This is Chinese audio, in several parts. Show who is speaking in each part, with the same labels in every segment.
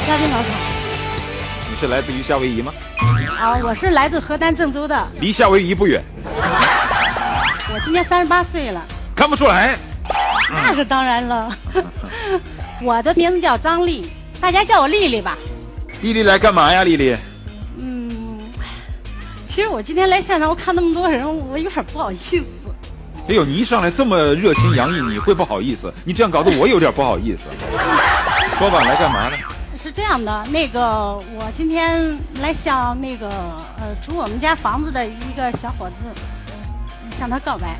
Speaker 1: 嘉宾老师。
Speaker 2: 你是来自于夏威夷吗？
Speaker 1: 啊，我是来自河南郑州的。
Speaker 2: 离夏威夷不远。
Speaker 1: 我今年38岁了。
Speaker 2: 看不出来。
Speaker 1: 那是当然了。我的名字叫张丽，大家叫我丽丽吧。
Speaker 2: 丽丽来干嘛呀？丽丽。
Speaker 1: 其实我今天来现场，我看那么多人，我有点不好意思。
Speaker 2: 哎呦，你一上来这么热情洋溢，你会不好意思？你这样搞得我有点不好意思。说吧，来干嘛呢？
Speaker 1: 是这样的，我今天来向租我们家房子的一个小伙子，向他告白。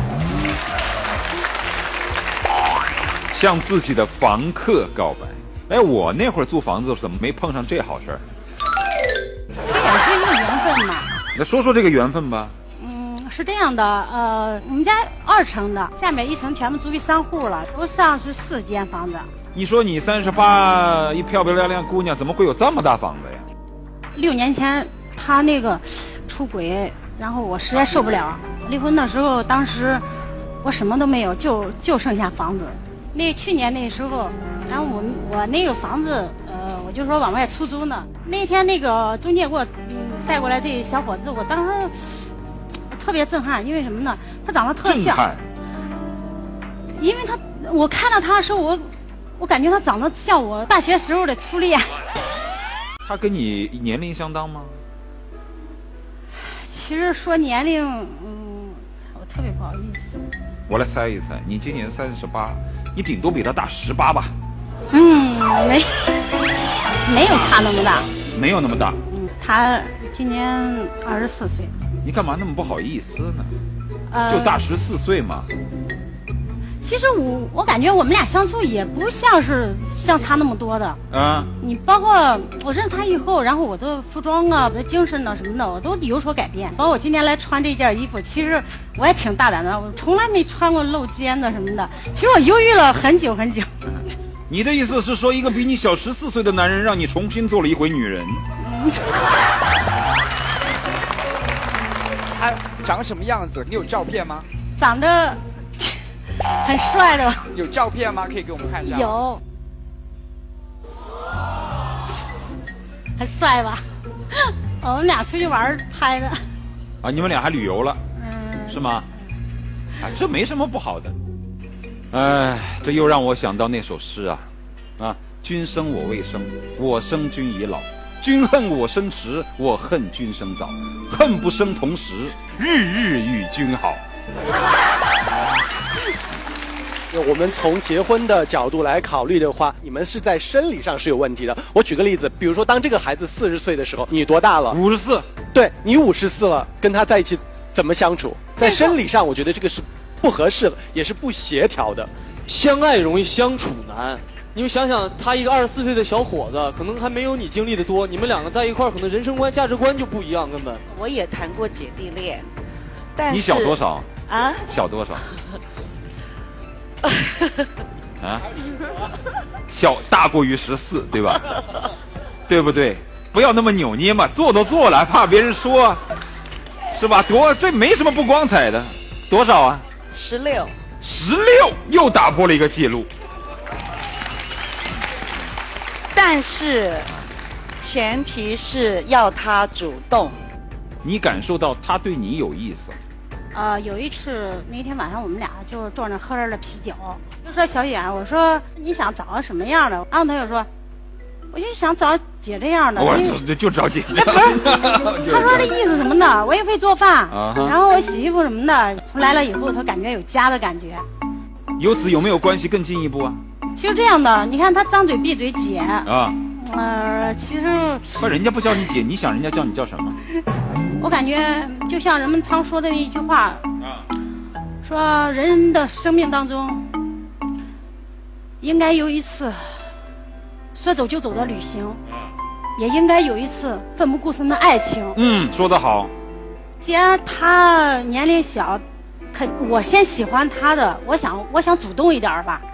Speaker 2: 向自己的房客告白。哎，我那会儿租房子怎么没碰上这好事儿？
Speaker 1: 这也是一个缘分嘛。
Speaker 2: 那说说这个缘分吧。
Speaker 1: 是这样的，我们家2层的，下面1层全部租给商户了，楼上是4间房子。
Speaker 2: 你说你38，一漂漂亮亮姑娘，怎么会有这么大房子呀
Speaker 1: ？6年前他出轨，然后我实在受不了，离婚的时候，当时我什么都没有，就剩下房子。去年那时候，然后我那个房子，我就说往外出租呢。那天中介给我带过来这小伙子，我当时特别震撼，因为什么呢？他长得特像。因为我看到他的时候，我感觉他长得像我大学时候的初恋。
Speaker 2: 他跟你年龄相当吗？
Speaker 1: 其实说年龄，我特别不好意思。
Speaker 2: 我来猜一猜，你今年38，你顶多比他大18吧？
Speaker 1: 没有差那么大。
Speaker 2: 没有那么大。
Speaker 1: 他今年24岁。
Speaker 2: 你干嘛那么不好意思呢？就大14岁嘛。
Speaker 1: 其实我感觉我们俩相处也不像是相差那么多的啊。你包括我认识他以后，然后我的服装啊、我的精神啊什么的，我都有所改变。包括我今天来穿这件衣服，其实我也挺大胆的，我从来没穿过露肩的什么的。其实我犹豫了很久很久。
Speaker 2: 你的意思是说，一个比你小14岁的男人让你重新做了一回女人？
Speaker 3: 他长什么样子？你有照片吗？
Speaker 1: 长得很帅的。
Speaker 3: 有照片吗？可以给我们看一下。
Speaker 1: 有。很帅吧？我们俩出去玩拍的。
Speaker 2: 啊，你们俩还旅游了？是吗？啊，这没什么不好的。哎，这又让我想到那首诗啊，君生我未生，我生君已老。君恨我生迟，我恨君生早。恨不生同时，日日与君好。
Speaker 4: 我们从结婚的角度来考虑的话，你们是在生理上是有问题的。我举个例子，比如说当这个孩子40岁的时候，你多大了
Speaker 2: ？54。
Speaker 4: 对，你54了，跟他在一起怎么相处？在生理上，我觉得这个是不合适的，也是不协调的。
Speaker 5: 相爱容易相处难。你们想想，他一个24岁的小伙子，可能还没有你经历的多。你们两个在一块儿，可能人生观、价值观就不一样，根本。
Speaker 6: 我也谈过姐弟恋，但是
Speaker 2: 你小多少
Speaker 6: 啊？
Speaker 2: 小多少？啊？小大过于14，对吧？对不对？不要那么扭捏嘛，做都做了，怕别人说，是吧？这没什么不光彩的。多少啊
Speaker 6: ？16，
Speaker 2: 又打破了一个记录。
Speaker 6: 但是前提是要他主动。
Speaker 2: 你感受到他对你有意思？
Speaker 1: 有一次那天晚上我们俩就坐那喝着啤酒，就说小远，我说你想找个什么样的？然后他就说，我就想找姐这样的。
Speaker 2: 我就找姐。
Speaker 1: 不是，他说的意思什么呢？我也会做饭，然后我洗衣服什么的。来了以后，他感觉有家的感觉。
Speaker 2: 由此有没有关系更进一步啊？
Speaker 1: 其实这样的，你看他张嘴闭嘴姐
Speaker 2: 啊，
Speaker 1: 其实
Speaker 2: 那人家不叫你姐，你想人家叫你叫什么？
Speaker 1: 我感觉就像人们常说的一句话说人的生命当中应该有一次说走就走的旅行，也应该有一次奋不顾身的爱情。
Speaker 2: 说得好。
Speaker 1: 既然他年龄小，我先喜欢他的，我想主动一点吧。